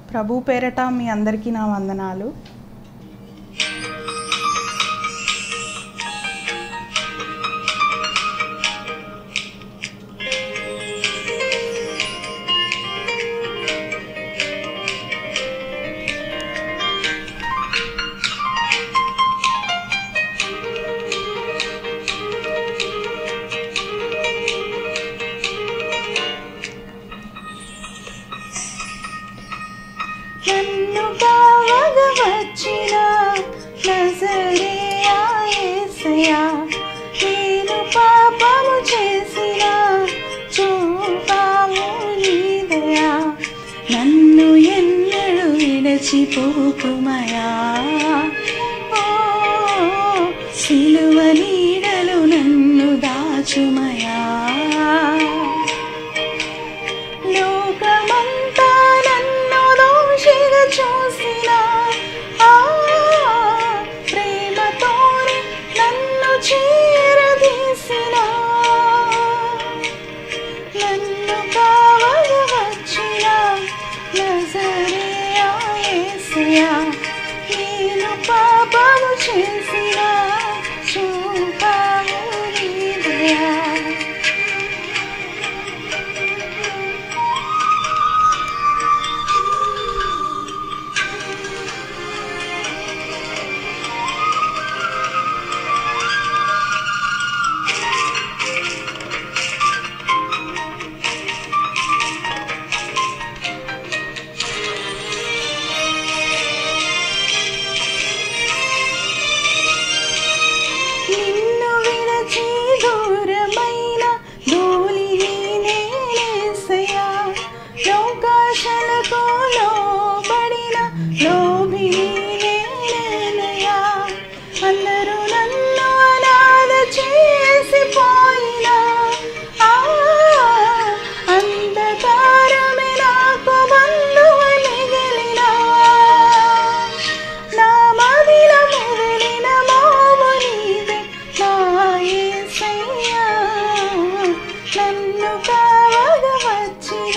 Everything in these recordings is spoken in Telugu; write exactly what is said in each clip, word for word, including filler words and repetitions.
ప్రభు పేరట మీ అందరికీ నా వందనాలు. నన్ను కావగా వచ్చిన నజరేయా యేసయ్యా, నేను పాపము చేసిన చూపాము నీ దయా, నన్ను ఎన్నడూ విడచిపోకుమయా. ఓ సిలువ నీడలు నన్ను దాచుమయా. లోకమంతా నన్ను దోషిగా చూసిన ఆ ప్రేమతోనే నన్ను చేరదీసిన, నన్ను కావగా వచ్చిన నజరేయా యేసయ్యా, నేను పాపము చేసిన చూపాము నీ దయా. నిన్ను విడచి దూరమైన ధూళిని నేనేసయ్యా, లోకాశలకు లోబడిన లోభిని నేనేనయ్యా. అందరూ నన్ను అనాథ చేసిపోయినా ఆ అంధకారమే నాకు బంధువు మిగిలినా, నా మదిల మెదిలిన మోము నీవే నా యేసయ్యా, నన్ను కావగా వచ్చిన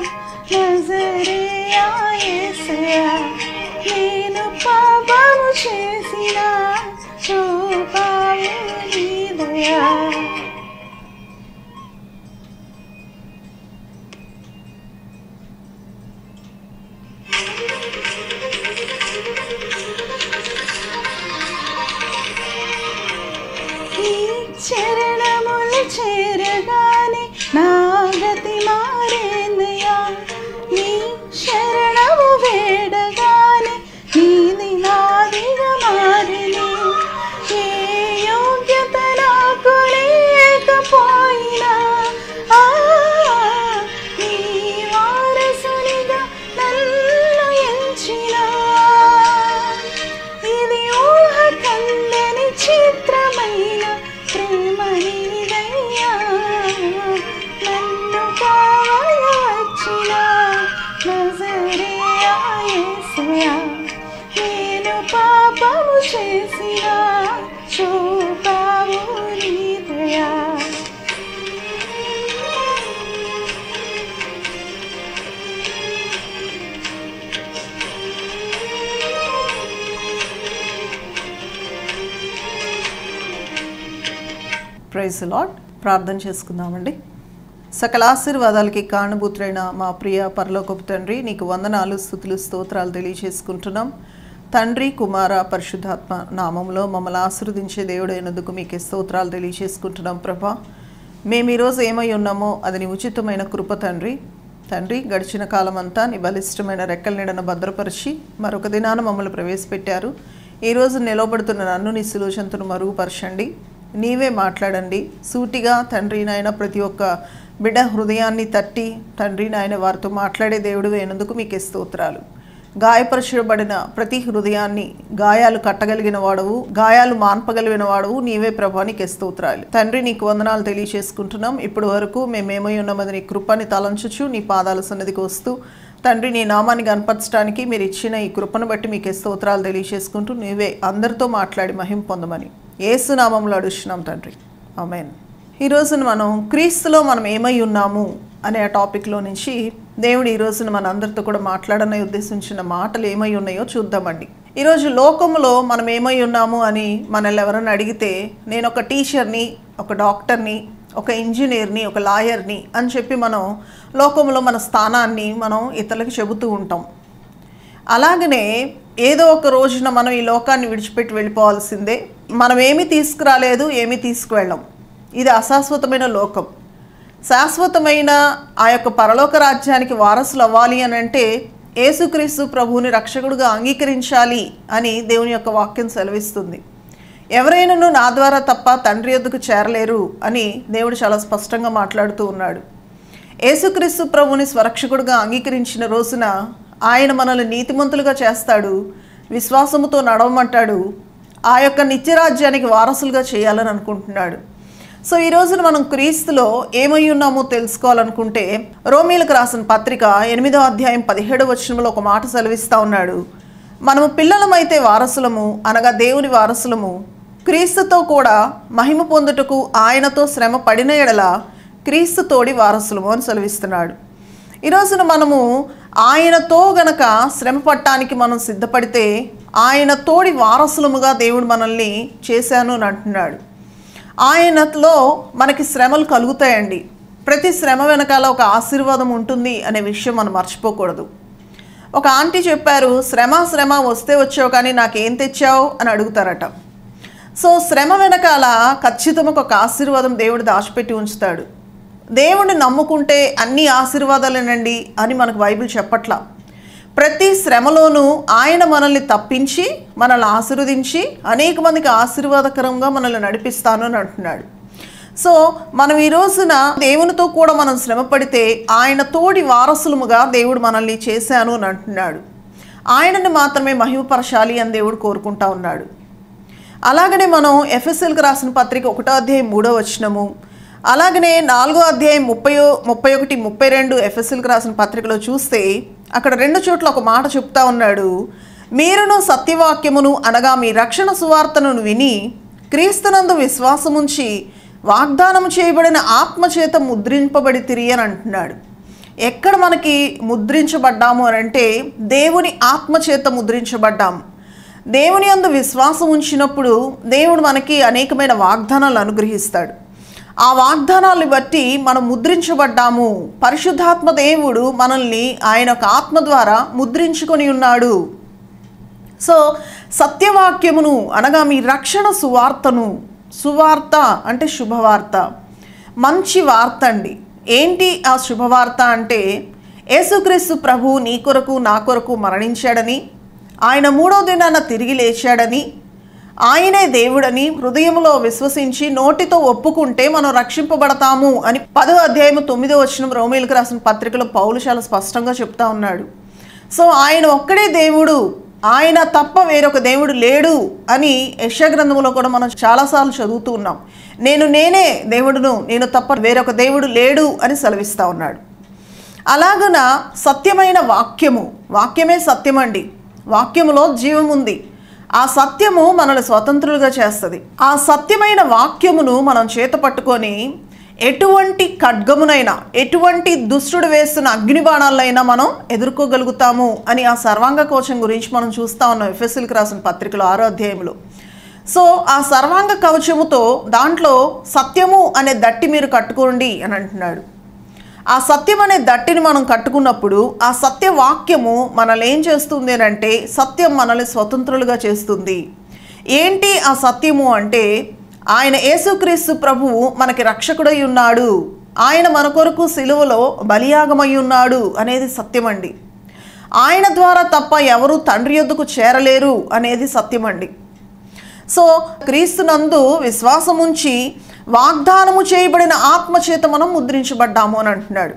నజరేయా యేసయ్యా, నేను పాపము చేసిన చూపాము నీ దయా. నీ చరణములు చేరగానే నా గతి మారేందయ్యా, నీ శరణము వేడగానే నీది నాదిగా మారిని. ఏ యోగ్యత నాకు లేకపోయినా ఆ నీ వారసునిగా నన్ను ఎంచిన, ఇది ఊహ కందని చిత్రమైన ప్రేమ నీదయ్యా, నన్ను కావగా వచ్చిన నజరేయా యేసయ్యా, నేను పాపము చేసిన చూపాము నీ దయా. Praise the lord. ప్రార్థన చేసుకుందామండి. సకల ఆశీర్వాదాలకి కారణభూతుడైన మా ప్రియ పరలోకపు తండ్రి, నీకు వందనాలు, స్తుతులు, స్తోత్రాలు తెలియజేసుకుంటున్నాం. తండ్రి, కుమార, పరిశుద్ధాత్మ నామంలో మమ్మల్ని ఆశీర్వదించే దేవుడైనందుకు మీకే స్తోత్రాలు తెలియజేసుకుంటున్నాం. ప్రభా, మేము ఈరోజు ఏమై ఉన్నామో అది నీ ఉచితమైన కృప తండ్రి. తండ్రి, గడిచిన కాలం అంతా నీ బలిష్టమైన రెక్కల నీడను భద్రపరిచి మరొక దినాన మమ్మల్ని ప్రవేశపెట్టారు. ఈరోజు నిలవబడుతున్న నన్ను నీ సులోచనతను మరుగుపరచండి. నీవే మాట్లాడండి. సూటిగా తండ్రి నాయన ప్రతి ఒక్క బిడ్డ హృదయాన్ని తట్టి తండ్రి నాయన వారితో మాట్లాడే దేవుడు అయినందుకు మీకే స్తోత్రాలు. గాయపరచబడిన ప్రతి హృదయాన్ని గాయాలు కట్టగలిగిన వాడవు, గాయాలు మాన్పగలిగిన వాడవు నీవే ప్రభా, నీకే స్తోత్రాలు. తండ్రి, నీకు వందనాలు తెలియజేసుకుంటున్నాం. ఇప్పుడు వరకు మేమేమై ఉన్నామని నీ కృపని తలంచుచు నీ పాదాల సన్నిధికి వస్తూ తండ్రి నీ నామాన్ని కనపరచడానికి మీరు ఇచ్చిన ఈ కృపను బట్టి మీకే స్తోత్రాలు తెలియజేసుకుంటూ నీవే అందరితో మాట్లాడి మహిమ పొందమని యేసు నామములో అడుగుతున్నాం తండ్రి, ఆమేన్. ఈరోజు మనం క్రీస్తులో మనం ఏమై ఉన్నాము అనే ఆ టాపిక్లో నుంచి దేవుడు ఈ రోజున మన అందరితో కూడా మాట్లాడని ఉద్దేశించిన మాటలు ఏమై ఉన్నాయో చూద్దామండి. ఈరోజు లోకంలో మనం ఏమై ఉన్నాము అని మనల్ని ఎవరైనా అడిగితే, నేను ఒక టీచర్ని, ఒక డాక్టర్ని, ఒక ఇంజనీర్ని, ఒక లాయర్ని అని చెప్పి మనం లోకంలో మన స్థానాన్ని మనం ఇతరులకు చెబుతూ ఉంటాం. అలాగనే ఏదో ఒక రోజున మనం ఈ లోకాన్ని విడిచిపెట్టి వెళ్ళిపోవాల్సిందే. మనం ఏమీ తీసుకురాలేదు, ఏమీ తీసుకువెళ్ళం. ఇది అశాశ్వతమైన లోకం. శాశ్వతమైన ఆ యొక్క పరలోక రాజ్యానికి వారసులు అవ్వాలి అని అంటే యేసుక్రీస్తు ప్రభువుని రక్షకుడుగా అంగీకరించాలి అని దేవుని యొక్క వాక్యం సెలవిస్తుంది. ఎవరైనాను నా ద్వారా తప్ప తండ్రి యొద్దకు చేరలేరు అని దేవుడు చాలా స్పష్టంగా మాట్లాడుతూ ఉన్నాడు. యేసుక్రీస్తు ప్రభువుని స్వరక్షకుడుగా అంగీకరించిన రోజున ఆయన మనల్ని నీతిమంతులుగా చేస్తాడు, విశ్వాసముతో నడవమంటాడు, ఆ యొక్క నిత్యరాజ్యానికి వారసులుగా చేయాలని అనుకుంటున్నాడు. సో ఈ రోజున మనం క్రీస్తులో ఏమై ఉన్నామో తెలుసుకోవాలనుకుంటే రోమీలకు రాసిన పత్రిక ఎనిమిదో అధ్యాయం పదిహేడవ వచనంలో ఒక మాట సెలవిస్తూ ఉన్నాడు. మనము పిల్లలమైతే వారసులము, అనగా దేవుని వారసులము, క్రీస్తుతో కూడా మహిమ పొందుటకు ఆయనతో శ్రమ పడిన ఎడల క్రీస్తు తోడి వారసులము అని సెలవిస్తున్నాడు. ఈ రోజున మనము ఆయనతో గనక శ్రమ పడటానికి మనం సిద్ధపడితే ఆయన తోడి వారసులముగా దేవుడు మనల్ని చేశాను అని అంటున్నాడు. ఆయనలో మనకి శ్రమలు కలుగుతాయండి. ప్రతి శ్రమ వెనకాల ఒక ఆశీర్వాదం ఉంటుంది అనే విషయం మనం మర్చిపోకూడదు. ఒక ఆంటీ చెప్పారు, శ్రమ శ్రమ వస్తే వచ్చావు కానీ నాకేం తెచ్చావు అని అడుగుతారట. సో శ్రమ వెనకాల ఖచ్చితంగా ఒక ఆశీర్వాదం దేవుడు దాచిపెట్టి ఉంచుతాడు. దేవుడిని నమ్ముకుంటే అన్ని ఆశీర్వాదాలేనండి అని మనకు బైబిల్ చెప్పట్లా. ప్రతి శ్రమలోనూ ఆయన మనల్ని తప్పించి మనల్ని ఆశీర్వదించి అనేక మందికి ఆశీర్వాదకరంగా మనల్ని నడిపిస్తాను అని అంటున్నాడు. సో మనం ఈ రోజున దేవునితో కూడా మనం శ్రమ పడితే ఆయన తోడి వారసులముగా దేవుడు మనల్ని చేశాను అని అంటున్నాడు. ఆయనని మాత్రమే మహిమపరచాలి అని దేవుడు కోరుకుంటా ఉన్నాడు. అలాగనే మనం ఎఫెసీయులకు రాసిన పత్రిక ఒకటో అధ్యాయం మూడో వచనము, అలాగనే నాలుగో అధ్యాయం ముప్పై ముప్పై ఒకటి ముప్పై రెండు ఎఫెసీయులకు రాసిన పత్రికలో చూస్తే అక్కడ రెండు చోట్ల ఒక మాట చెప్తా ఉన్నాడు. మీరును సత్యవాక్యమును అనగా మీ రక్షణ సువార్తను విని క్రీస్తునందు విశ్వాసముంచి వాగ్దానం చేయబడిన ఆత్మచేత ముద్రింపబడి తిరిగి అని అంటున్నాడు. ఎక్కడ మనకి ముద్రించబడ్డాము అని అంటే దేవుని ఆత్మచేత ముద్రించబడ్డాము. దేవుని యందు విశ్వాసం ఉంచినప్పుడు దేవుడు మనకి అనేకమైన వాగ్దానాలు అనుగ్రహిస్తాడు. ఆ వాగ్దానాన్ని బట్టి మనం ముద్రించబడ్డాము. పరిశుద్ధాత్మ దేవుడు మనల్ని ఆయన యొక్క ఆత్మ ద్వారా ముద్రించుకొని ఉన్నాడు. సో సత్యవాక్యమును అనగా మీ రక్షణ సువార్తను, సువార్త అంటే శుభవార్త, మంచి వార్త అండి. ఏంటి ఆ శుభవార్త అంటే యేసుక్రీస్తు ప్రభు నీ కొరకు నా కొరకు మరణించాడని, ఆయన మూడో దినాన తిరిగి లేచాడని, ఆయనే దేవుడని హృదయంలో విశ్వసించి నోటితో ఒప్పుకుంటే మనం రక్షింపబడతాము అని పదో అధ్యాయము తొమ్మిదో వచనం రోమీయులకు రాసిన పత్రికలో పౌలు చాలా స్పష్టంగా చెప్తా ఉన్నాడు. సో ఆయన ఒక్కడే దేవుడు, ఆయన తప్ప వేరొక దేవుడు లేడు అని యెషయా గ్రంథంలో కూడా మనం చాలాసార్లు చదువుతూ ఉన్నాం. నేను నేనే దేవుడును, నేను తప్ప వేరొక దేవుడు లేడు అని సెలవిస్తూ ఉన్నాడు. అలాగన సత్యమైన వాక్యము, వాక్యమే సత్యమండి. వాక్యములో జీవం ఉంది. ఆ సత్యము మనల్ని స్వతంత్రులుగా చేస్తుంది. ఆ సత్యమైన వాక్యమును మనం చేత పట్టుకొని ఎటువంటి ఖడ్గమునైనా, ఎటువంటి దుష్టుడు వేస్తున్న అగ్నిబాణాలైనా మనం ఎదుర్కోగలుగుతాము అని ఆ సర్వాంగ కవచం గురించి మనం చూస్తూ ఉన్నాం ఎఫెసీయులకు రాసిన పత్రికలో ఆరో అధ్యాయంలో. సో ఆ సర్వాంగ కవచముతో దాంట్లో సత్యము అనే దట్టి మీరు కట్టుకోండి అని అంటున్నాడు. ఆ సత్యం అనే దట్టిని మనం కట్టుకున్నప్పుడు ఆ సత్యవాక్యము మనల్ని ఏం చేస్తుంది అని అంటే సత్యం మనల్ని స్వతంత్రులుగా చేస్తుంది. ఏంటి ఆ సత్యము అంటే ఆయన యేసుక్రీస్తు ప్రభువు మనకి రక్షకుడై ఉన్నాడు, ఆయన మన కొరకు సిలువలో బలియాగమై ఉన్నాడు అనేది సత్యమండి. ఆయన ద్వారా తప్ప ఎవరు తండ్రి యొద్దకు చేరలేరు అనేది సత్యమండి. సో క్రీస్తునందు విశ్వాసముంచి వాగ్దానము చేయబడిన ఆత్మచేత మనం ముద్రించబడ్డాము అని అంటున్నాడు.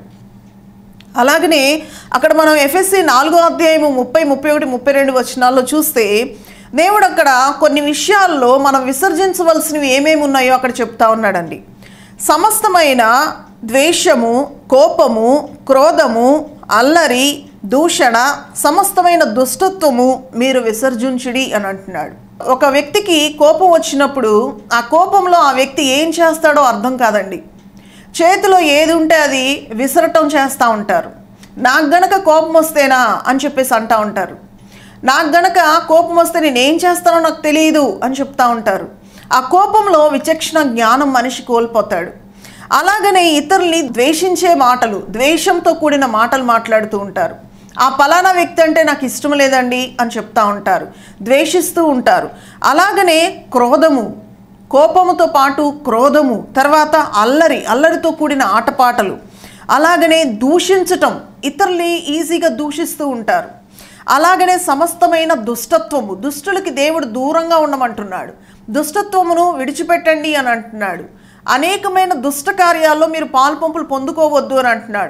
అలాగనే అక్కడ మనం ఎఫెసీ నాలుగో అధ్యాయము ముప్పై ముప్పై ఒకటి ముప్పై రెండు వచనాల్లో చూస్తే దేవుడు అక్కడ కొన్ని విషయాల్లో మనం విసర్జించవలసినవి ఏమేమి ఉన్నాయో అక్కడ చెప్తా ఉన్నాడండి. సమస్తమైన ద్వేషము, కోపము, క్రోధము, అల్లరి, దూషణ, సమస్తమైన దుష్టత్వము మీరు విసర్జించుడి అని అంటున్నాడు. ఒక వ్యక్తికి కోపం వచ్చినప్పుడు ఆ కోపంలో ఆ వ్యక్తి ఏం చేస్తాడో అర్థం కాదండి. చేతిలో ఏది ఉంటే అది విసరటం చేస్తూ ఉంటారు. నాకు గనక కోపం వస్తేనా అని చెప్పేసి అంటూ ఉంటారు. నాకు గనక కోపం వస్తే నేను ఏం చేస్తానో నాకు తెలియదు అని చెప్తా ఉంటారు. ఆ కోపంలో విచక్షణ జ్ఞానం మనిషి కోల్పోతాడు. అలాగనే ఇతరుల్ని ద్వేషించే మాటలు, ద్వేషంతో కూడిన మాటలు మాట్లాడుతూ ఉంటారు. ఆ పలానా వ్యక్తి అంటే నాకు ఇష్టం లేదండి అని చెప్తా ఉంటారు, ద్వేషిస్తూ ఉంటారు. అలాగనే క్రోధము, కోపముతో పాటు క్రోధము, తర్వాత అల్లరి, అల్లరితో కూడిన ఆటపాటలు, అలాగనే దూషించటం, ఇతరుల్ని ఈజీగా దూషిస్తూ ఉంటారు. అలాగనే సమస్తమైన దుష్టత్వము, దుష్టులకి దేవుడు దూరంగా ఉండమంటున్నాడు, దుష్టత్వమును విడిచిపెట్టండి అని అంటున్నాడు. అనేకమైన దుష్ట కార్యాల్లో మీరు పాల్పంపులు పొందుకోవద్దు అని అంటున్నాడు.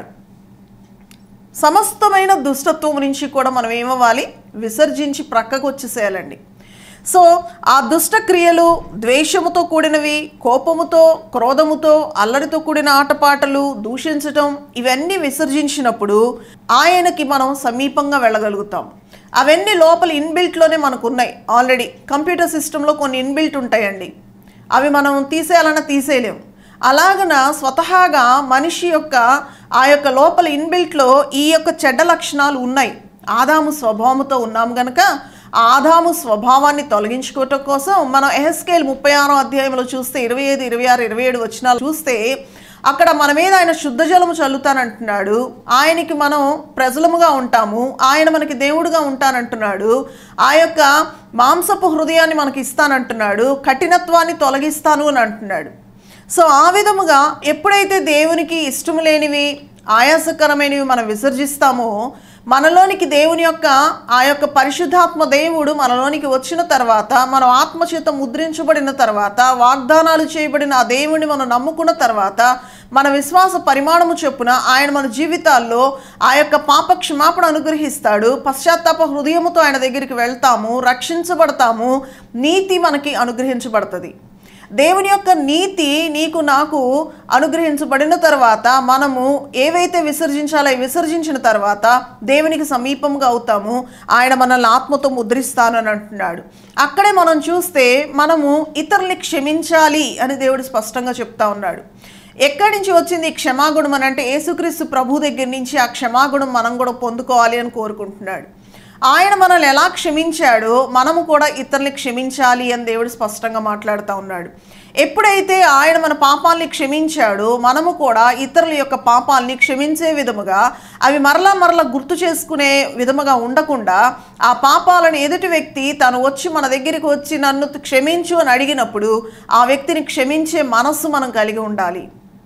సమస్తమైన దుష్టత్వం నుంచి కూడా మనం ఏమవ్వాలి, విసర్జించి ప్రక్కకు వచ్చేసేయాలండి. సో ఆ దుష్ట క్రియలు ద్వేషముతో కూడినవి, కోపముతో, క్రోధముతో, అల్లరితో కూడిన ఆటపాటలు, దూషించటం, ఇవన్నీ విసర్జించినప్పుడు ఆయనకి మనం సమీపంగా వెళ్ళగలుగుతాం. అవన్నీ లోపల ఇన్బిల్ట్లోనే మనకు ఉన్నాయి. ఆల్రెడీ కంప్యూటర్ సిస్టంలో కొన్ని ఇన్బిల్ట్ ఉంటాయండి, అవి మనం తీసేయాలన్నా తీసేయలేము. అలాగన స్వతహాగా మనిషి యొక్క ఆ యొక్క లోపల ఇన్బిల్ట్లో ఈ యొక్క చెడ్డ లక్షణాలు ఉన్నాయి. ఆదాము స్వభావంతో ఉన్నాము గనక ఆదాము స్వభావాన్ని తొలగించుకోవటం కోసం మనం ఎహెస్కేల్ ముప్పై ఆరో అధ్యాయంలో చూస్తే ఇరవై ఐదు ఇరవై ఆరు ఇరవై ఏడు వచనాలు చూస్తే అక్కడ మన మీద ఆయన శుద్ధ జలము చల్లుతానంటున్నాడు. ఆయనకి మనం ప్రజలముగా ఉంటాము, ఆయన మనకి దేవుడుగా ఉంటానంటున్నాడు. ఆ యొక్క మాంసపు హృదయాన్ని మనకి ఇస్తానంటున్నాడు, కఠినత్వాన్ని తొలగిస్తాను అని అంటున్నాడు. సో ఆ విధముగా ఎప్పుడైతే దేవునికి ఇష్టం లేనివి, ఆయాసకరమైనవి మనం విసర్జిస్తామో, మనలోనికి దేవుని యొక్క ఆ యొక్క పరిశుద్ధాత్మ దేవుడు మనలోనికి వచ్చిన తర్వాత, మనం ఆత్మచేత ముద్రించబడిన తర్వాత, వాగ్దానాలు చేయబడిన ఆ దేవుడిని మనం నమ్ముకున్న తర్వాత, మన విశ్వాస పరిమాణము చొప్పున ఆయన మన జీవితాల్లో ఆ యొక్క పాప క్షమాపణ అనుగ్రహిస్తాడు. పశ్చాత్తాప హృదయముతో ఆయన దగ్గరికి వెళ్తాము, రక్షించబడతాము, నీతి మనకి అనుగ్రహించబడుతుంది. దేవుని యొక్క నీతి నీకు నాకు అనుగ్రహించబడిన తర్వాత మనము ఏవైతే విసర్జించాలో విసర్జించిన తర్వాత దేవునికి సమీపంగా అవుతాము. ఆయన మనల్ని ఆత్మతో ముద్రిస్తాను అని అంటున్నాడు. అక్కడే మనం చూస్తే మనము ఇతరుల్ని క్షమించాలి అని దేవుడు స్పష్టంగా చెప్తా ఉన్నాడు. ఎక్కడి నుంచి వచ్చింది ఈ క్షమాగుణం అని అంటే యేసుక్రీస్తు ప్రభు దగ్గర నుంచి ఆ క్షమాగుణం మనం కూడా పొందుకోవాలి అని కోరుకుంటున్నాడు. ఆయన మనల్ని ఎలా క్షమించాడో మనము కూడా ఇతరుల్ని క్షమించాలి అని దేవుడు స్పష్టంగా మాట్లాడుతూ ఉన్నాడు. ఎప్పుడైతే ఆయన మన పాపాలని క్షమించాడో మనము కూడా ఇతరుల యొక్క పాపాలని క్షమించే విధముగా, అవి మరలా మరలా గుర్తు చేసుకునే విధముగా ఉండకుండా, ఆ పాపాలను ఎదుటి వ్యక్తి తను వచ్చి మన దగ్గరికి వచ్చి నన్ను క్షమించు అని అడిగినప్పుడు ఆ వ్యక్తిని క్షమించే మనస్సు మనం కలిగి ఉండాలి.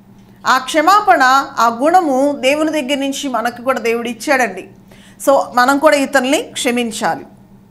ఆ క్షమాపణ, ఆ గుణము దేవుని దగ్గర నుంచి మనకు కూడా దేవుడు ఇచ్చాడండి. సో మనం కూడా ఇతరుల్ని క్షమించాలి.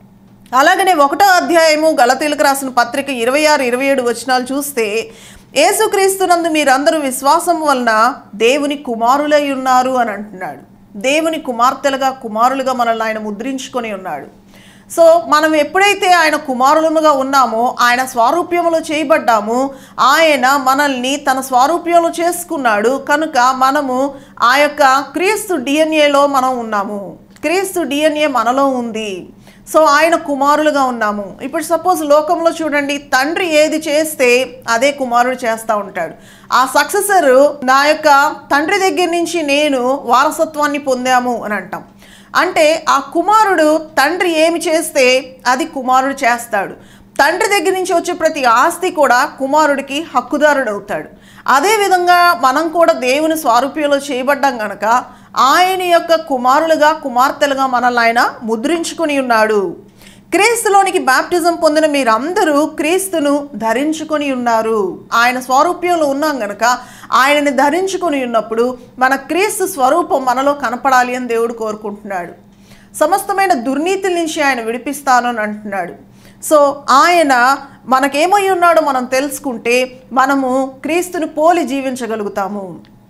అలాగనే ఒకటో అధ్యాయము గలతీలకు రాసిన పత్రిక ఇరవై ఆరు ఇరవై ఏడు వచనాలు చూస్తే, యేసుక్రీస్తునందు మీరందరూ విశ్వాసం వలన దేవుని కుమారులై ఉన్నారు అని అంటున్నాడు. దేవుని కుమార్తెలుగా, కుమారులుగా మనల్ని ఆయన ముద్రించుకొని ఉన్నాడు. సో మనం ఎప్పుడైతే ఆయన కుమారులముగా ఉన్నామో, ఆయన స్వారూప్యములో చేయబడ్డాము, ఆయన మనల్ని తన స్వారూప్యంలో చేసుకున్నాడు కనుక మనము ఆ యొక్క క్రీస్తు డిఎన్ఏలో మనం ఉన్నాము. క్రీస్తు డిఎన్ఏ మనలో ఉంది. సో ఆయన కుమారులుగా ఉన్నాము. ఇప్పుడు సపోజ్ లోకంలో చూడండి, తండ్రి ఏది చేస్తే అదే కుమారుడు చేస్తూ ఉంటాడు. ఆ సక్సెసర్ నా యొక్క తండ్రి దగ్గర నుంచి నేను వారసత్వాన్ని పొందాము అని అంటాం. అంటే ఆ కుమారుడు తండ్రి ఏమి చేస్తే అది కుమారుడు చేస్తాడు. తండ్రి దగ్గర నుంచి వచ్చే ప్రతి ఆస్తి కూడా కుమారుడికి హక్కుదారుడు అవుతాడు. అదేవిధంగా మనం కూడా దేవుని స్వారూప్యంలో చేయబడ్డాం కనుక ఆయన యొక్క కుమారులుగా, కుమార్తెలుగా మనల్ని ఆయన ముద్రించుకుని ఉన్నాడు. క్రీస్తులోనికి బాప్టిజం పొందిన మీరందరూ క్రీస్తును ధరించుకొని ఉన్నారు. ఆయన స్వరూప్యంలో ఉన్నాం గనక ఆయనని ధరించుకొని ఉన్నప్పుడు మన క్రీస్తు స్వరూపం మనలో కనపడాలి అని దేవుడు కోరుకుంటున్నాడు. సమస్తమైన దుర్నీతుల నుంచి ఆయన విడిపిస్తాను అని అంటున్నాడు. సో ఆయన మనకేమై ఉన్నాడో మనం తెలుసుకుంటే మనము క్రీస్తుని పోలి జీవించగలుగుతాము.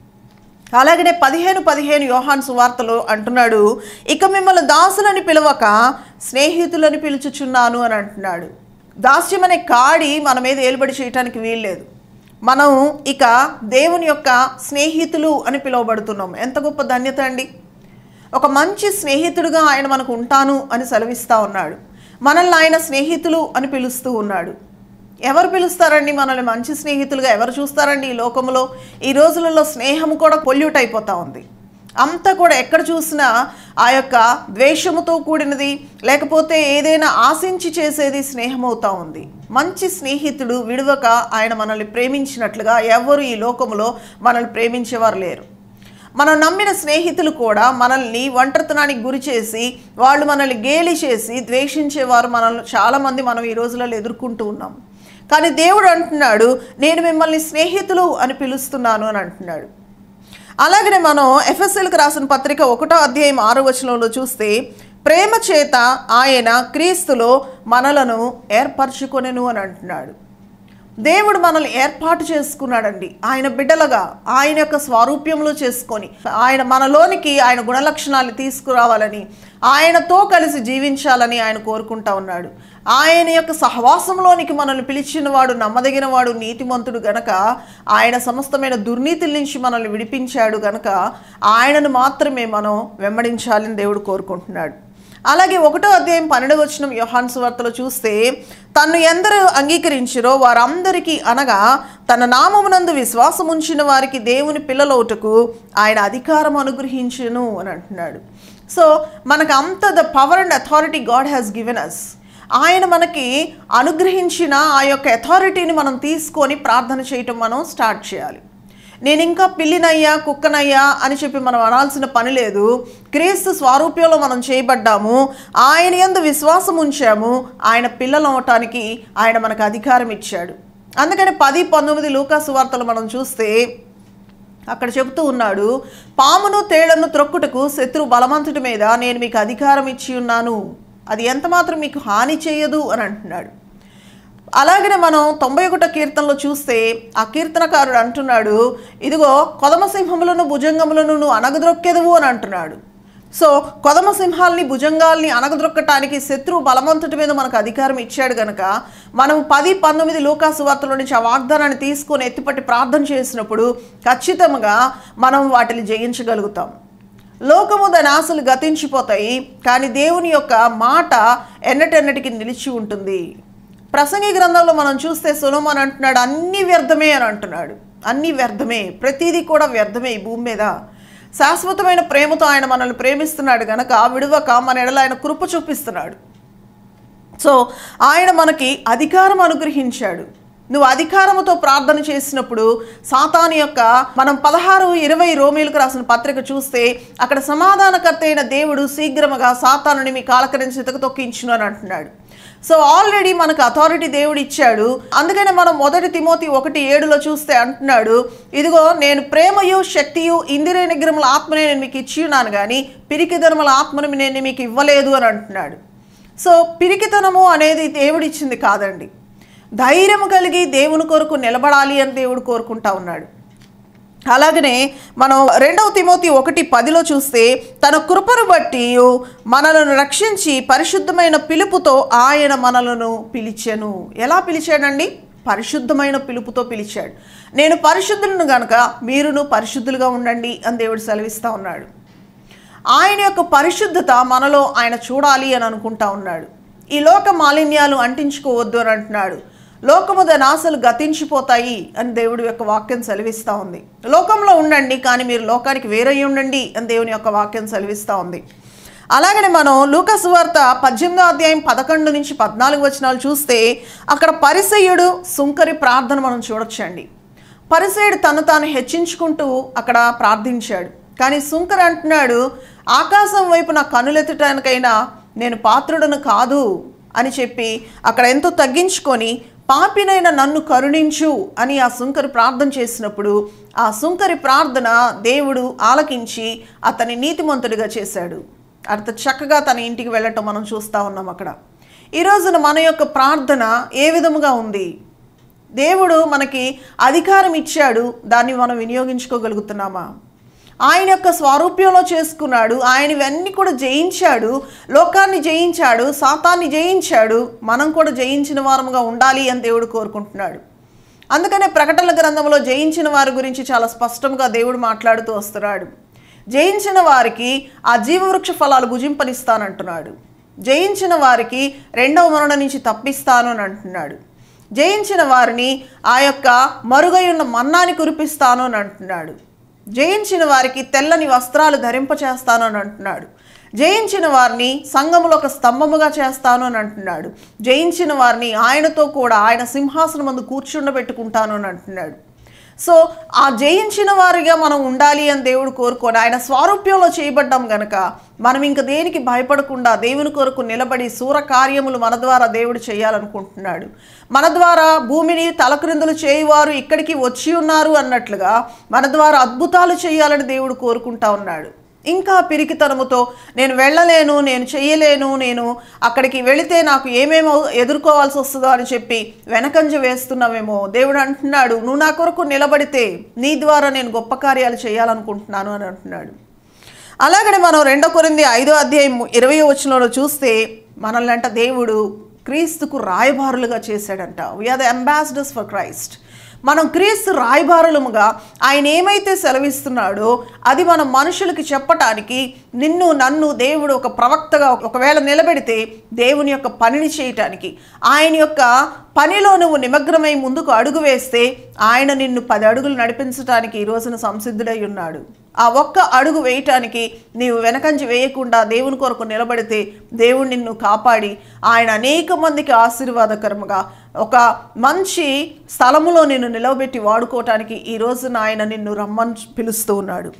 అలాగనే పదిహేను పదిహేను యోహాను సువార్తలో అంటున్నాడు, ఇక మిమ్మల్ని దాసులని పిలవక స్నేహితులని పిలుచుచున్నాను అని అంటున్నాడు. దాస్యం అనే కాడి మన మీద ఏలుబడి చేయటానికి వీల్లేదు. మనం ఇక దేవుని యొక్క స్నేహితులు అని పిలువబడుతున్నాం. ఎంత గొప్ప ధన్యత అండి. ఒక మంచి స్నేహితుడుగా ఆయన మనకు ఉంటాను అని సెలవిస్తూ ఉన్నాడు. మనల్ని ఆయన స్నేహితులు అని పిలుస్తూ ఉన్నాడు. ఎవరు పిలుస్తారండి మనల్ని మంచి స్నేహితులుగా? ఎవరు చూస్తారండి ఈ లోకంలో? ఈ రోజులలో స్నేహం కూడా పొల్యూట్ అయిపోతూ ఉంది. అంతా కూడా ఎక్కడ చూసినా ఆ యొక్క ద్వేషముతో కూడినది, లేకపోతే ఏదైనా ఆశించి చేసేది స్నేహం అవుతా ఉంది. మంచి స్నేహితుడు విడువక ఆయన మనల్ని ప్రేమించినట్లుగా ఎవరు ఈ లోకంలో మనల్ని ప్రేమించేవారు లేరు. మనం నమ్మిన స్నేహితులు కూడా మనల్ని ఒంటరితనానికి గురి చేసి, వాళ్ళు మనల్ని గేలి చేసి ద్వేషించేవారు మనల్ని చాలామంది మనం ఈ రోజులలో ఎదుర్కొంటూ ఉన్నాం. కానీ దేవుడు అంటున్నాడు, నేను మిమ్మల్ని స్నేహితులు అని పిలుస్తున్నాను అని అంటున్నాడు. అలాగనే మనం ఎఫెసీయులకు రాసిన పత్రిక ఒకటో అధ్యాయం ఆరో వచనంలో చూస్తే, ప్రేమ చేత ఆయన క్రీస్తులో మనలను ఏర్పరచుకొనెను అని అంటున్నాడు. దేవుడు మనల్ని ఏర్పాటు చేసుకున్నాడండి, ఆయన బిడ్డలుగా ఆయన యొక్క స్వరూప్యంలో చేసుకొని, ఆయన మనలోనికి ఆయన గుణలక్షణాలు తీసుకురావాలని, ఆయనతో కలిసి జీవించాలని ఆయన కోరుకుంటా ఉన్నాడు. ఆయన యొక్క సహవాసంలోనికి మనల్ని పిలిచిన వాడు నమ్మదగిన వాడు, నీతిమంతుడు గనక ఆయన సమస్తమైన దుర్నీతుల నుంచి మనల్ని విడిపించాడు గనక ఆయనను మాత్రమే మనం వెంబడించాలని దేవుడు కోరుకుంటున్నాడు. అలాగే ఒకటో అధ్యాయం పన్నెండవ వచనం యోహాను సువార్తలో చూస్తే, తన్ను ఎందరూ అంగీకరించిరో వారందరికీ అనగా తన నామమునందు విశ్వాసం ఉంచిన వారికి దేవుని పిల్లలవుటకు ఆయన అధికారం అనుగ్రహించును అని అంటున్నాడు. సో మనకు అంత the power and authority God has given us. ఆయన మనకి అనుగ్రహించిన ఆ యొక్క అథారిటీని మనం తీసుకొని ప్రార్థన చేయటం మనం స్టార్ట్ చేయాలి. నేను ఇంకా పిల్లినయ్యా కుక్కనయ్యా అని చెప్పి మనం అనాల్సిన పని లేదు. క్రీస్తు స్వరూప్యంలో మనం చేయబడ్డాము, ఆయన యందు విశ్వాసం ఉంచాము, ఆయన పిల్లలు అవటానికి ఆయన మనకు అధికారం ఇచ్చాడు. అందుకని పది పంతొమ్మిది లూకా సువార్తలు మనం చూస్తే అక్కడ చెబుతూ ఉన్నాడు, పామును తేళ్లను త్రొక్కుటకు శత్రు బలవంతుడి మీద నేను మీకు అధికారం ఇచ్చి ఉన్నాను, అది ఎంత మాత్రం మీకు హాని చేయదు అని అంటున్నాడు. అలాగనే మనం తొంభై ఒకటో కీర్తనలో చూస్తే ఆ కీర్తనకారుడు అంటున్నాడు, ఇదిగో కొదమ సింహములను భుజంగములను నువ్వు అనగద్రొక్కెదవు అని అంటున్నాడు. సో కొదమ సింహాలని భుజంగాల్ని అనగద్రొక్కటానికి శత్రువు బలవంతుడి మీద మనకు అధికారం ఇచ్చాడు కనుక మనం పది పంతొమ్మిది లూకా సువార్తలో నుంచి ఆ వాగ్దానాన్ని తీసుకొని ఎత్తిపట్టి ప్రార్థన చేసినప్పుడు ఖచ్చితంగా మనం వాటిని జయించగలుగుతాం. లోకము దాని ఆశలు గతించిపోతాయి, కానీ దేవుని యొక్క మాట ఎన్నటెన్నటికి నిలిచి ఉంటుంది. ప్రసంగి గ్రంథంలో మనం చూస్తే సొలొమోను అంటున్నాడు, అన్నీ వ్యర్థమే అని అంటున్నాడు. అన్నీ వ్యర్థమే, ప్రతిదీ కూడా వ్యర్థమే ఈ భూమి మీద. శాశ్వతమైన ప్రేమతో ఆయన మనల్ని ప్రేమిస్తున్నాడు కనుక విడువక మన ఎడల ఆయన కృప చూపిస్తున్నాడు. సో ఆయన మనకి అధికారం అనుగ్రహించాడు. నువ్వు అధికారముతో ప్రార్థన చేసినప్పుడు సాతాను యొక్క మనం పదహారు ఇరవై రోమీలకు రాసిన పత్రిక చూస్తే అక్కడ సమాధానకర్త అయిన దేవుడు శీఘ్రముగా సాతానుని మీ కాలకరించి చితక తొక్కించును అని అంటున్నాడు. సో ఆల్రెడీ మనకు అథారిటీ దేవుడు ఇచ్చాడు. అందుకనే మనం మొదటి తిమోతి ఒకటి ఏడులో చూస్తే అంటున్నాడు, ఇదిగో నేను ప్రేమయు శక్తియు ఇంద్రియ నిగ్రహముల ఆత్మనే నేను మీకు ఇచ్చి ఉన్నాను కానీ పిరికితనముల ఆత్మను నేను మీకు ఇవ్వలేదు అని అంటున్నాడు. సో పిరికితనము అనేది దేవుడు ఇచ్చింది కాదండి. ధైర్యం కలిగి దేవుని కొరకు నిలబడాలి అని దేవుడు కోరుకుంటా ఉన్నాడు. అలాగనే మనం రెండవ తిమోతి ఒకటి పదిలో చూస్తే తన కృపను బట్టి మనలను రక్షించి పరిశుద్ధమైన పిలుపుతో ఆయన మనలను పిలిచెను. ఎలా పిలిచాడండి? పరిశుద్ధమైన పిలుపుతో పిలిచాడు. నేను పరిశుద్ధులను గనక మీరును పరిశుద్ధులుగా ఉండండి అని దేవుడు సెలవిస్తూ ఉన్నాడు. ఆయన యొక్క పరిశుద్ధత మనలో ఆయన చూడాలి అని అనుకుంటా ఉన్నాడు. ఈ లోక మాలిన్యాలు అంటించుకోవద్దు అని అంటున్నాడు. లోకము దాని ఆశలు గతించిపోతాయి అని దేవుడి యొక్క వాక్యం సెలవిస్తూ ఉంది. లోకంలో ఉండండి కానీ మీరు లోకానికి వేరై ఉండండి అని దేవుని యొక్క వాక్యం సెలవిస్తూ ఉంది. అలాగనే మనం లూకా సువార్త పద్దెనిమిదో అధ్యాయం పదకొండు నుంచి పద్నాలుగు వచనాలు చూస్తే అక్కడ పరిసయ్యుడు సుంకరి ప్రార్థన మనం చూడొచ్చండి. పరిసయ్యుడు తను తాను హెచ్చించుకుంటూ అక్కడ ప్రార్థించాడు. కానీ సుంకరి అంటున్నాడు, ఆకాశం వైపు నా కనులెత్తటానికైనా నేను పాత్రుడను కాదు అని చెప్పి అక్కడ ఎంతో తగ్గించుకొని పాపినైన నన్ను కరుణించు అని ఆ సుంకరి ప్రార్థన చేసినప్పుడు ఆ సుంకరి ప్రార్థన దేవుడు ఆలకించి అతని నీతిమంతుడిగా చేశాడు. అంత చక్కగా తన ఇంటికి వెళ్ళటం మనం చూస్తూ ఉన్నాం. అక్కడ ఈ రోజున మన యొక్క ప్రార్థన ఏ విధముగా ఉంది? దేవుడు మనకి అధికారం ఇచ్చాడు, దాన్ని మనం వినియోగించుకోగలుగుతున్నామా? ఆయన యొక్క స్వరూప్యంలో చేసుకున్నాడు, ఆయన ఇవన్నీ కూడా జయించాడు, లోకాన్ని జయించాడు, సాతాన్ని జయించాడు. మనం కూడా జయించిన వారముగా ఉండాలి అని దేవుడు కోరుకుంటున్నాడు. అందుకనే ప్రకటనల గ్రంథంలో జయించిన వారి గురించి చాలా స్పష్టంగా దేవుడు మాట్లాడుతూ వస్తున్నాడు. జయించిన వారికి ఆ జీవవృక్ష ఫలాలు భుజింపనిస్తానంటున్నాడు. జయించిన వారికి రెండవ మరణ నుంచి తప్పిస్తాను అని అంటున్నాడు. జయించిన వారిని ఆ యొక్క మరుగై ఉన్న మన్నాని కురిపిస్తాను అని అంటున్నాడు. జయించిన వారికి తెల్లని వస్త్రాలు ధరింపచేస్తాను అని అంటున్నాడు. జయించిన వారిని సంఘములో ఒక స్తంభముగా చేస్తాను అని అంటున్నాడు. జయించిన వారిని ఆయనతో కూడా ఆయన సింహాసనం ముందు కూర్చుండబెట్టుకుంటాను అని అంటున్నాడు. సో ఆ జయించిన వారిగా మనం ఉండాలి అని దేవుడు కోరుకొని ఆయన స్వారూప్యంలో చేయబడ్డాం గనక మనం ఇంక దేనికి భయపడకుండా దేవుని కొరకు నిలబడి శూర కార్యములు మన ద్వారా దేవుడు చేయాలనుకుంటున్నాడు. మన ద్వారా భూమిని తలక్రిందులు చేయువారు ఇక్కడికి వచ్చి ఉన్నారు అన్నట్లుగా మన ద్వారా అద్భుతాలు చేయాలని దేవుడు కోరుకుంటా ఉన్నాడు. ఇంకా పిరికితనముతో నేను వెళ్ళలేను, నేను చెయ్యలేను, నేను అక్కడికి వెళితే నాకు ఏమేమో ఎదుర్కోవాల్సి వస్తుందో అని చెప్పి వెనకంజ వేస్తున్నావేమో దేవుడు అంటున్నాడు, నువ్వు నా కొరకు నిలబడితే నీ ద్వారా నేను గొప్ప కార్యాలు చేయాలనుకుంటున్నాను అని అంటున్నాడు. అలాగనే మనం రెండో కొరింథీ ఐదో అధ్యాయం ఇరవై వచనంలో చూస్తే మనల్ని అంట దేవుడు క్రీస్తుకు రాయబారులుగా చేశాడంట. We are the ambassadors for Christ. మనం క్రీస్తు రాయబారులముగా ఆయన ఏమైతే సెలవిస్తున్నాడో అది మనం మనుషులకి చెప్పటానికి నిన్ను నన్ను దేవుడు ఒక ప్రవక్తగా ఒకవేళ నిలబెడితే దేవుని యొక్క పనిని చేయటానికి, ఆయన యొక్క పనిలో నువ్వు నిమగ్నమై ముందుకు అడుగు వేస్తే ఆయన నిన్ను పది అడుగులు నడిపించడానికి ఈ రోజున సంసిద్ధుడై ఉన్నాడు. ఆ ఒక్క అడుగు వేయటానికి నీవు వెనకంచి వేయకుండా దేవుని కొరకు నిలబడితే దేవుడు నిన్ను కాపాడి ఆయన అనేక మందికి ఆశీర్వాదకరముగా ఒక మంచి స్థలములో నిన్ను నిలవబెట్టి వాడుకోవటానికి ఈ రోజున ఆయన నిన్ను రమ్మని పిలుస్తూ ఉన్నాడు.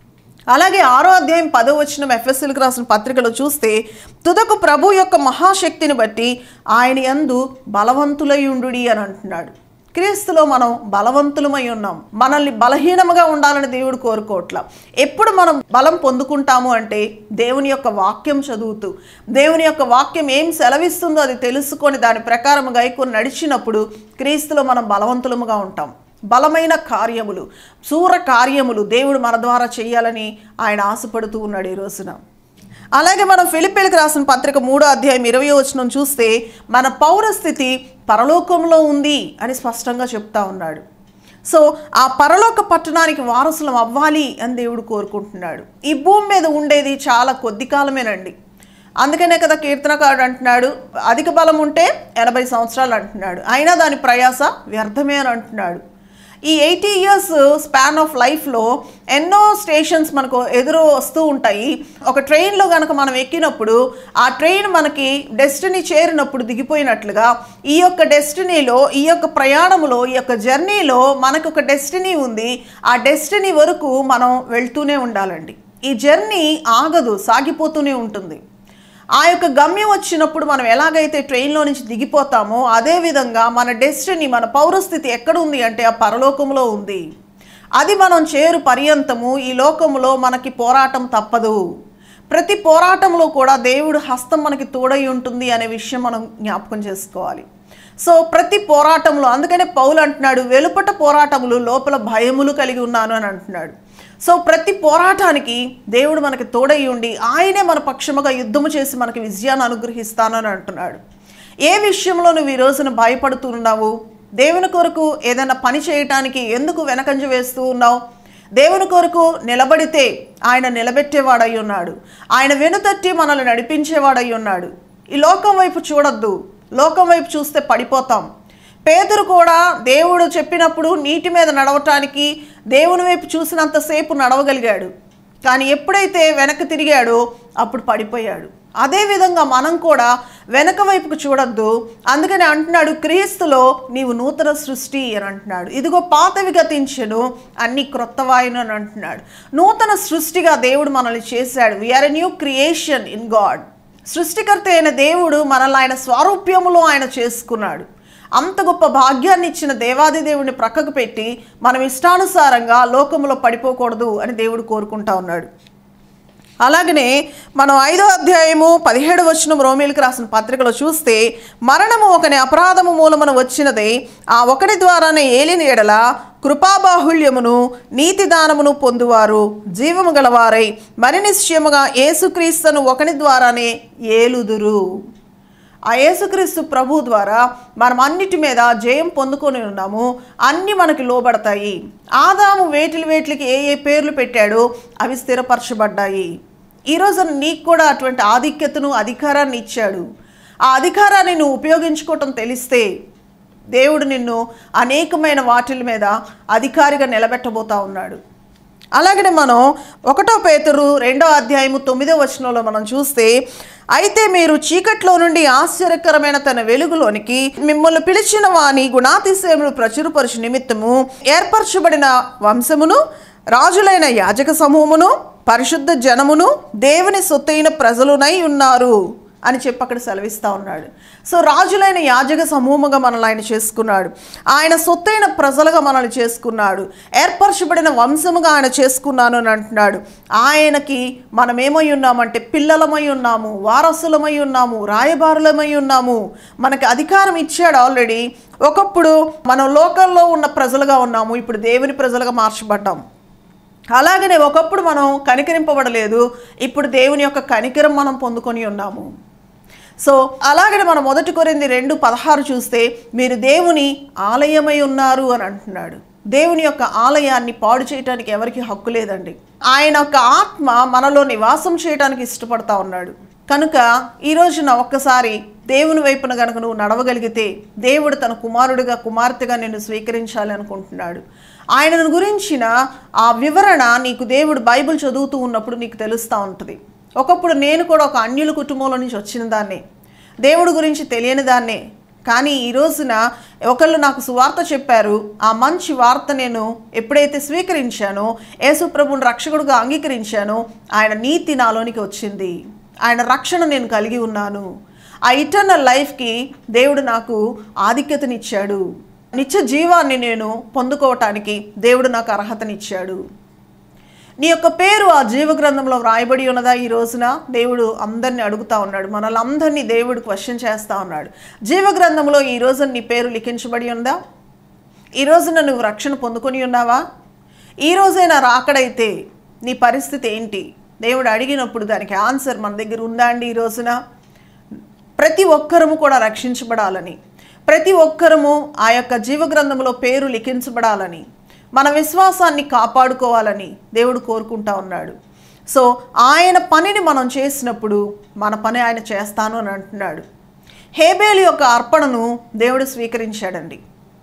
అలాగే ఆరో అధ్యాయం పదో వచనం ఎఫ్ఎస్సీలకు రాసిన పత్రికలో చూస్తే తుదకు ప్రభు యొక్క మహాశక్తిని బట్టి ఆయన యందు బలవంతులయుండుడి అని అంటున్నాడు. క్రీస్తులో మనం బలవంతులమై ఉన్నాం. మనల్ని బలహీనముగా ఉండాలని దేవుడు కోరుకోవట్ల. ఎప్పుడు మనం బలం పొందుకుంటాము అంటే దేవుని యొక్క వాక్యం చదువుతూ, దేవుని యొక్క వాక్యం ఏం సెలవిస్తుందో అది తెలుసుకొని దాని ప్రకారం గైకొని నడిచినప్పుడు క్రీస్తులో మనం బలవంతులముగా ఉంటాం. బలమైన కార్యములు, శూర కార్యములు దేవుడు మన ద్వారా చేయాలని ఆయన ఆశపడుతూ ఉన్నాడు ఈ రోజున. అలాగే మనం ఫిలిప్పీలకు రాసిన పత్రిక మూడో అధ్యాయం ఇరవై వచనం చూస్తే మన పౌరస్థితి పరలోకంలో ఉంది అని స్పష్టంగా చెప్తా ఉన్నాడు. సో ఆ పరలోక పట్టణానికి వారసులం అవ్వాలి అని దేవుడు కోరుకుంటున్నాడు. ఈ భూమి మీద ఉండేది చాలా కొద్ది కాలమేనండి. అందుకనే కదా కీర్తనకారుడు అంటున్నాడు, అధిక బలం ఉంటే ఎనభై సంవత్సరాలు అంటున్నాడు, అయినా దాని ప్రయాస వ్యర్థమే అని అంటున్నాడు. ఈ ఎయిటీ ఇయర్స్ స్పాన్ ఆఫ్ లైఫ్లో ఎన్నో స్టేషన్స్ మనకు ఎదురు వస్తూ ఉంటాయి. ఒక ట్రైన్లో కనుక మనం ఎక్కినప్పుడు ఆ ట్రైన్ మనకి డెస్టినీ చేరినప్పుడు దిగిపోయినట్లుగా ఈ యొక్క డెస్టినీలో, ఈ యొక్క ప్రయాణంలో, ఈ యొక్క జర్నీలో మనకు ఒక డెస్టినీ ఉంది. ఆ డెస్టినీ వరకు మనం వెళ్తూనే ఉండాలండి. ఈ జర్నీ ఆగదు, సాగిపోతూనే ఉంటుంది. ఆ యొక్క గమ్యం వచ్చినప్పుడు మనం ఎలాగైతే ట్రైన్లో నుంచి దిగిపోతామో అదేవిధంగా మన డెస్టినీ, మన పౌరస్థితి ఎక్కడ ఉంది అంటే ఆ పరలోకంలో ఉంది. అది మనం చేరు పర్యంతము ఈ లోకంలో మనకి పోరాటం తప్పదు. ప్రతి పోరాటంలో కూడా దేవుడు హస్తం మనకి తోడై ఉంటుంది అనే విషయం మనం జ్ఞాపకం చేసుకోవాలి. సో ప్రతి పోరాటంలో, అందుకనే పౌలు అంటున్నాడు, వెలుపట పోరాటములు లోపల భయములు కలిగి ఉన్నాను అని అంటున్నాడు. సో ప్రతి పోరాటానికి దేవుడు మనకి తోడై ఉండి ఆయనే మన పక్షముగా యుద్ధము చేసి మనకి విజయాన్ని అనుగ్రహిస్తానని అంటున్నాడు. ఏ విషయంలో నువ్వు ఈ రోజున భయపడుతున్నావు? దేవుని కొరకు ఏదైనా పని చేయటానికి ఎందుకు వెనకంజ వేస్తూ ఉన్నావు? దేవుని కొరకు నిలబడితే ఆయన నిలబెట్టేవాడై ఉన్నాడు. ఆయన వెనుతట్టి మనల్ని నడిపించేవాడై ఉన్నాడు. ఈ లోకం వైపు చూడొద్దు. లోకం వైపు చూస్తే పడిపోతాం. పేతురు కూడా దేవుడు చెప్పినప్పుడు నీటి మీద నడవటానికి దేవుని వైపు చూసినంతసేపు నడవగలిగాడు. కానీ ఎప్పుడైతే వెనక్కి తిరిగాడో అప్పుడు పడిపోయాడు. అదేవిధంగా మనం కూడా వెనక వైపుకు చూడొద్దు. అందుకని అంటున్నాడు, క్రీస్తులో నీవు నూతన సృష్టి అని అంటున్నాడు. ఇదిగో పాతవి గతించెను, అన్ని క్రొత్తవాయును అని అంటున్నాడు. నూతన సృష్టిగా దేవుడు మనల్ని చేశాడు. We are a new creation in God. సృష్టికర్త అయిన దేవుడు మనల్ని ఆయన స్వరూప్యములో ఆయన చేసుకున్నాడు. అంత గొప్ప భాగ్యాన్ని ఇచ్చిన దేవాది దేవుడిని ప్రక్కకు పెట్టి మనం ఇష్టానుసారంగా లోకంలో పడిపోకూడదు అని దేవుడు కోరుకుంటా ఉన్నాడు. అలాగనే మనం ఐదో అధ్యాయము పదిహేడు వచనం రోమీలకు రాసిన పత్రికలో చూస్తే మరణము ఒకని అపరాధము మూలమున వచ్చినదే, ఆ ఒకటి ద్వారానే ఏలిన ఎడల కృపాబాహుళ్యమును నీతి దానమును పొందువారు జీవము గలవారై మరి నిశ్చయముగా యేసుక్రీస్తును ఒకని ద్వారానే ఏలుదురు. ఆ యేసుక్రీస్తు ప్రభు ద్వారా మనం అన్నిటి మీద జయం పొందుకొని ఉన్నాము. అన్నీ మనకి లోబడతాయి. ఆదాము వేటిలి వేటికి ఏ ఏ పేర్లు పెట్టాడో అవి స్థిరపరచబడ్డాయి. ఈరోజు నీకు కూడా అటువంటి ఆధిక్యతను, అధికారాన్ని ఇచ్చాడు. ఆ అధికారాన్ని నువ్వు ఉపయోగించుకోవటం తెలిస్తే దేవుడు నిన్ను అనేకమైన వాటిల మీద అధికారిగా నిలబెట్టబోతా ఉన్నాడు. అలాగనే మనం ఒకటో పేతురు రెండో అధ్యాయము తొమ్మిదో వచనంలో మనం చూస్తే, అయితే మీరు చీకట్లో నుండి ఆశ్చర్యకరమైన తన వెలుగులోనికి మిమ్మల్ని పిలిచిన వాని గుణాతిశయములు ప్రచురపరచు నిమిత్తము ఏర్పరచబడిన వంశమును, రాజులైన యాజక సమూహమును, పరిశుద్ధ జనమును, దేవుని సొత్తైన ప్రజలునై ఉన్నారు అని చెప్పి అక్కడ సెలవిస్తూ ఉన్నాడు. సో రాజులైన యాజక సమూహముగా మనల్ని ఆయన చేసుకున్నాడు. ఆయన సొత్తైన ప్రజలుగా మనల్ని చేసుకున్నాడు. ఏర్పరచబడిన వంశముగా ఆయన చేసుకున్నాను అని అంటున్నాడు. ఆయనకి మనం ఏమై ఉన్నామంటే పిల్లలమై ఉన్నాము, వారసులమై ఉన్నాము, రాయబారులమై ఉన్నాము. మనకి అధికారం ఇచ్చాడు ఆల్రెడీ. ఒకప్పుడు మనం లోకల్లో ఉన్న ప్రజలుగా ఉన్నాము, ఇప్పుడు దేవుని ప్రజలుగా మార్చబడ్డాం. అలాగనే ఒకప్పుడు మనం కనికరింపబడలేదు, ఇప్పుడు దేవుని యొక్క కనికరం మనం పొందుకొని ఉన్నాము. సో అలాగనే మనం మొదటి కొరింథీ రెండు పదహారు చూస్తే, మీరు దేవుని ఆలయమై ఉన్నారు అని అంటున్నాడు. దేవుని యొక్క ఆలయాన్ని పాడు చేయడానికి ఎవరికి హక్కు లేదండి. ఆయన యొక్క ఆత్మ మనలో నివాసం చేయడానికి ఇష్టపడతా ఉన్నాడు. కనుక ఈ రోజున ఒక్కసారి దేవుని వైపున కనుక నువ్వు నడవగలిగితే, దేవుడు తన కుమారుడిగా కుమార్తెగా నిన్ను స్వీకరించాలి అనుకుంటున్నాడు. ఆయనను గురించిన ఆ వివరణ నీకు దేవుడు బైబిల్ చదువుతూ ఉన్నప్పుడు నీకు తెలుస్తూ ఉంటుంది. ఒకప్పుడు నేను కూడా ఒక అన్యుల కుటుంబంలో నుంచి వచ్చిన దాన్నే, దేవుడి గురించి తెలియని దాన్నే. కానీ ఈ రోజున ఒకళ్ళు నాకు సువార్త చెప్పారు. ఆ మంచి వార్త నేను ఎప్పుడైతే స్వీకరించానో, యేసు ప్రభువుని రక్షకుడుగా అంగీకరించానో, ఆయన నీతి నాలోనికి వచ్చింది, ఆయన రక్షణ నేను కలిగి ఉన్నాను. ఆ ఇటర్నల్ లైఫ్కి దేవుడు నాకు ఆధిక్యతనిచ్చాడు. నిత్య జీవాన్ని నేను పొందుకోవటానికి దేవుడు నాకు అర్హతనిచ్చాడు. నీ యొక్క పేరు ఆ జీవ గ్రంథంలో వ్రాయబడి ఉన్నదా? ఈ రోజున దేవుడు అందరినీ అడుగుతూ ఉన్నాడు. మనల్ని అందరినీ దేవుడు క్వశ్చన్ చేస్తూ ఉన్నాడు. జీవ గ్రంథంలో ఈ రోజున నీ పేరు లిఖించబడి ఉందా? ఈ రోజున నువ్వు రక్షణ పొందుకొని ఉన్నావా? ఈ రోజైనా రాకడైతే నీ పరిస్థితి ఏంటి? దేవుడు అడిగినప్పుడు దానికి ఆన్సర్ మన దగ్గర ఉందా అండి? ఈ రోజున ప్రతి ఒక్కరము కూడా రక్షించబడాలని, ప్రతి ఒక్కరము ఆ యొక్క జీవగ్రంథంలో పేరు లిఖించబడాలని, మన విశ్వాసాన్ని కాపాడుకోవాలని దేవుడు కోరుకుంటా ఉన్నాడు. సో ఆయన పనిని మనం చేసినప్పుడు మన పని ఆయన చేస్తాను అని అంటున్నాడు. హేబేలు యొక్క అర్పణను దేవుడు స్వీకరించాడండి.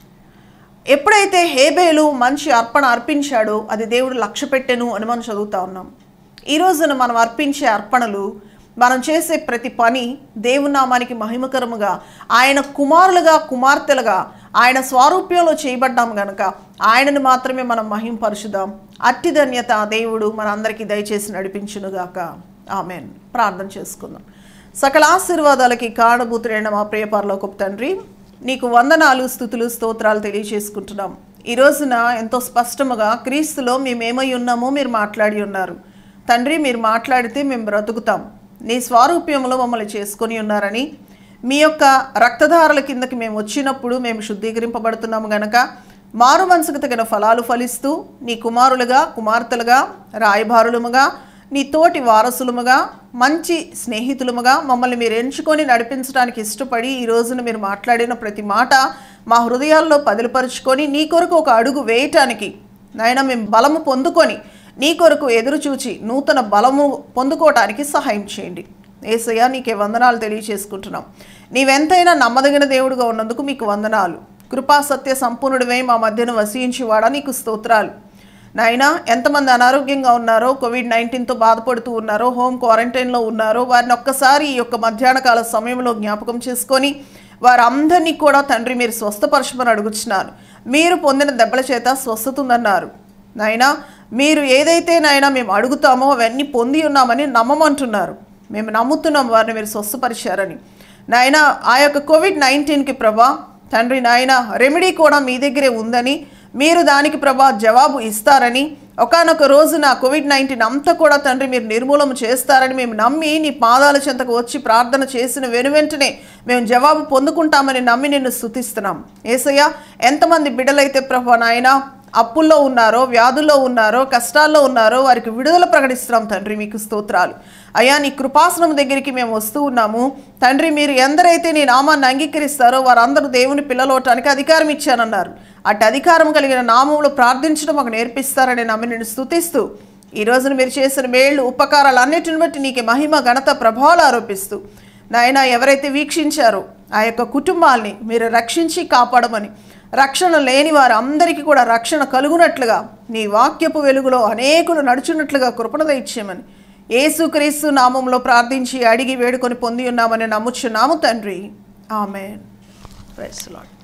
ఎప్పుడైతే హేబేలు మంచి అర్పణ అర్పించాడో అది దేవుడు లక్ష్య పెట్టెను అని మనం చదువుతా ఉన్నాం. ఈ రోజున మనం అర్పించే అర్పణలు, మనం చేసే ప్రతి పని దేవుని నామానికి మహిమకరముగా, ఆయన కుమారులుగా కుమార్తెలుగా ఆయన స్వారూప్యంలో చేయబడ్డాం గనక ఆయనను మాత్రమే మనం మహింపరుచుదాం. అట్టి ధన్యత దేవుడు మనందరికీ దయచేసి నడిపించునుగాక. ఆమెన్. ప్రార్థన చేసుకుందాం. సకల ఆశీర్వాదాలకి కారణభూతుడైన మా ప్రియ పరలోకపు తండ్రి, నీకు వందనాలు, స్తుతులు, స్తోత్రాలు తెలియజేసుకుంటున్నాం. ఈ రోజున ఎంతో స్పష్టముగా క్రీస్తులో మేమేమై ఉన్నామో మీరు మాట్లాడి ఉన్నారు. తండ్రి, మీరు మాట్లాడితే మేము బ్రతుకుతాం, నీ స్వారూప్యంలో మమ్మల్ని చేసుకొని ఉన్నారని, మీ యొక్క రక్తధారల కిందకి మేము వచ్చినప్పుడు మేము శుద్ధీకరింపబడుతున్నాము గనక మారు మనసుకు తగిన ఫలాలు ఫలిస్తూ నీ కుమారులుగా కుమార్తెలుగా రాయబారులముగా నీ తోటి వారసులముగా మంచి స్నేహితులముగా మమ్మల్ని మీరు ఎంచుకొని నడిపించడానికి ఇష్టపడి ఈ రోజున మీరు మాట్లాడిన ప్రతి మాట మా హృదయాల్లో పదిలిపరుచుకొని నీ కొరకు ఒక అడుగు వేయటానికి నాయన మేము బలము పొందుకొని నీ కొరకు ఎదురు చూచి నూతన బలము పొందుకోవటానికి సహాయం చేయండి. యేసయ్య, నీకే వందనాలు తెలియచేసుకుంటున్నాం. నీవెంతైనా నమ్మదగిన దేవుడుగా ఉన్నందుకు మీకు వందనాలు. కృపా సత్య సంపూర్ణుడివై మా మధ్యన వసించేవాడా నీకు స్తోత్రాలు. నాయనా, ఎంతమంది అనారోగ్యంగా ఉన్నారో, కోవిడ్ నైన్టీన్తో బాధపడుతూ ఉన్నారో, హోమ్ క్వారంటైన్లో ఉన్నారో, వారిని ఒక్కసారి ఈ యొక్క మధ్యాహ్న కాల సమయంలో జ్ఞాపకం చేసుకొని వారందరినీ కూడా తండ్రి మీరు స్వస్థపరచమని అడుగుచున్నారు. మీరు పొందిన దెబ్బల చేత స్వస్థత ఉందన్నారు. నాయనా, మీరు ఏదైతే నాయనా మేము అడుగుతామో అవన్నీ పొంది ఉన్నామని నమ్మమంటున్నారు. మేము నమ్ముతున్నాం వారిని మీరు స్వస్థపరిచారని. నాయనా, ఆ యొక్క కోవిడ్ నైన్టీన్కి ప్రభా తండ్రి నాయన రెమెడీ కూడా మీ దగ్గరే ఉందని, మీరు దానికి ప్రభా జవాబు ఇస్తారని, ఒకానొక రోజున కోవిడ్ నైన్టీన్ అంతా కూడా తండ్రి మీరు నిర్మూలన చేస్తారని మేము నమ్మి నీ పాదాల చెంతకు వచ్చి ప్రార్థన చేసిన వెను వెంటనే మేము జవాబు పొందుకుంటామని నమ్మి నిన్ను స్తుతిస్తున్నాం. యేసయ్య, ఎంతమంది బిడ్డలైతే ప్రభా నాయన అప్పుల్లో ఉన్నారో, వ్యాధుల్లో ఉన్నారో, కష్టాల్లో ఉన్నారో వారికి విడుదల ప్రకటిస్తున్నాం తండ్రి, మీకు స్తోత్రాలు. అయ్యా, నీ కృపాసనం దగ్గరికి మేము వస్తూ ఉన్నాము తండ్రి. మీరు ఎందరైతే నీ నామాన్ని అంగీకరిస్తారో వారందరూ దేవుని పిల్లలవటానికి అధికారం ఇచ్చానన్నారు. అటు అధికారం కలిగిన నామములు ప్రార్థించడం మాకు నేర్పిస్తారని నమ్మి నేను స్తుతిస్తూ ఈ రోజున మీరు చేసిన మేళ్ళు ఉపకారాలు అన్నిటిని బట్టి నీకు మహిమ ఘనత ప్రభావాలు ఆరోపిస్తూ నాయన ఎవరైతే వీక్షించారో ఆ యొక్క కుటుంబాల్ని మీరు రక్షించి కాపాడమని, రక్షణ లేని వారు అందరికీ కూడా రక్షణ కలుగునట్లుగా నీ వాక్యపు వెలుగులో అనేకులు నడుచున్నట్లుగా కృపణ దయచేయమని యేసుక్రీస్తు నామంలో ప్రార్థించి అడిగి వేడుకొని పొంది ఉన్నామని నమ్ముచున్నాము తండ్రి. ఆమేన్. Praise the lord.